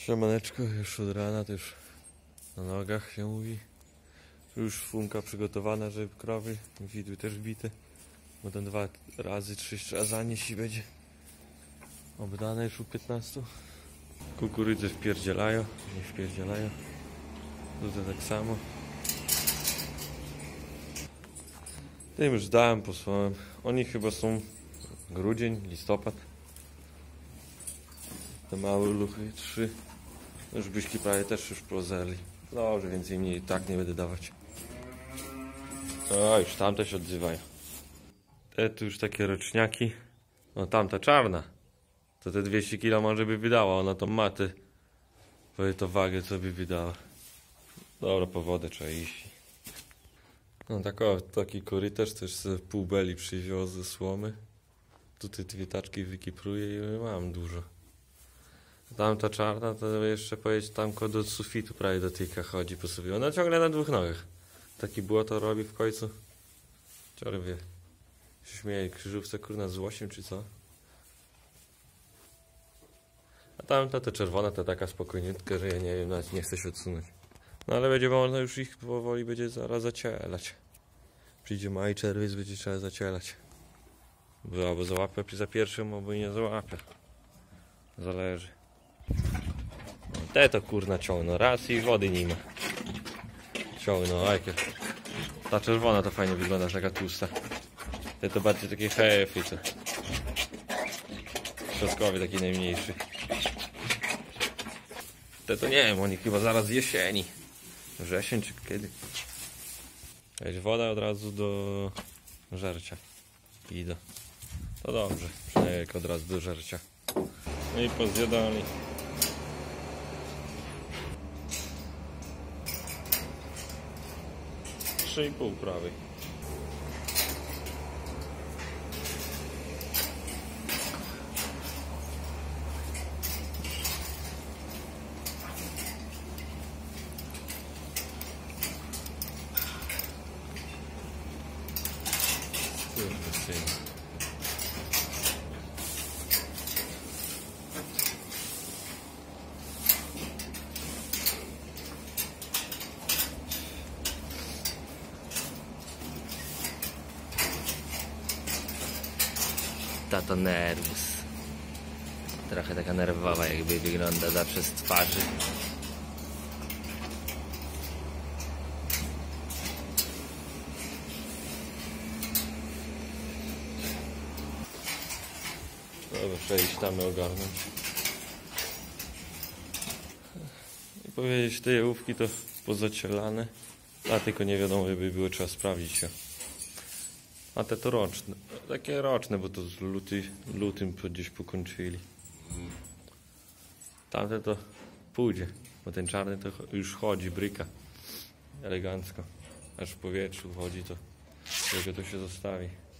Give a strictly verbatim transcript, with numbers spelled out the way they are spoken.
Siemaneczko, już od rana, to już na nogach się mówi. Już funka przygotowana, żeby krowy, widły też bite. Bo ten dwa razy, trzy razanie i będzie obdane już u piętnastu. Kukurydze wpierdzielają, nie wpierdzielają. Tutaj tak samo. Tym już dałem, posłałem. Oni chyba są grudzień, listopad. Te małe luchy, trzy. Już byśki prawie też już prozerli. Dobrze, więcej mniej i tak nie będę dawać. O, już tamte się odzywają. Te tu już takie roczniaki. No tamta czarna. To te dwieście kilo może by wydała. Ona tą matę. Powie to wagę co by wydała. Dobra, po wodę trzeba iść. No tak o, taki korytarz też z pół beli przywiozę ze słomy. Tutaj dwie taczki wykipruję i mam dużo. Tamta czarna to jeszcze pojedź tam do sufitu prawie dotyka, chodzi po sobie. Ona ciągle na dwóch nogach. Taki błoto robi w końcu. Wczoraj wie. Się śmieje, krzyżówce kurna z łosiem czy co? A tamta to czerwona to taka spokojniutka, że ja nie wiem, nawet nie chcę się odsunąć. No ale będzie można już ich powoli będzie zaraz zacielać. Przyjdzie maj, czerwiec, będzie trzeba zacielać. Bo albo załapę za pierwszym, albo nie załapę. Zależy. Te to kurna ciągną raz i wody nie ma. Ciągną, a jakie. Ta czerwona to fajnie wygląda, taka tłusta. Te to bardziej takie hefy, co. Trzaskowy taki najmniejszy. Te to nie wiem, oni chyba zaraz z jesieni. Wrzesień czy kiedy. Jakaś woda od razu do żercia. Idę. To dobrze, przynajmniej jak od razu do żercia. No i pozjadali. Trzy i pół prawej. Tato nerwus. Trochę taka nerwowa jakby wygląda zawsze z twarzy. Dobra, przejść tam i ogarnąć. I powiedzieć, te jałówki to pozacielane. A tylko nie wiadomo, jakby było, trzeba sprawdzić się. A te to roczne. Takie roczne, bo to z luty, lutym gdzieś pokończyli. Tamte to pójdzie, bo ten czarny to już chodzi, bryka. Elegancko. Aż w powietrzu chodzi, to tylko to się zostawi.